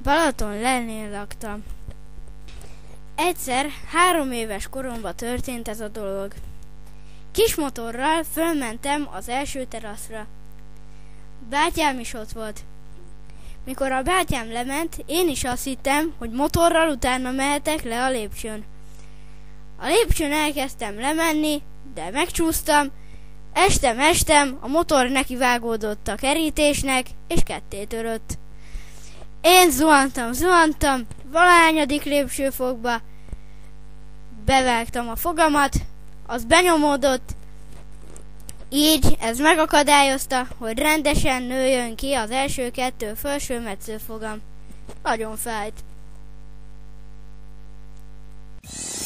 Balaton lelnél laktam. Egyszer 3 éves koromban történt ez a dolog. Kis motorral fölmentem az első teraszra. Bátyám is ott volt. Mikor a bátyám lement, én is azt hittem, hogy motorral utána mehetek le a lépcsőn. A lépcsőn elkezdtem lemenni, de megcsúsztam. Estem, a motor nekivágódott a kerítésnek, és ketté törött. Én zuhantam, valahányadik lépcsőfokba, bevágtam a fogamat, az benyomódott, így ez megakadályozta, hogy rendesen nőjön ki az első 2 felső metszőfogam. Nagyon fájt.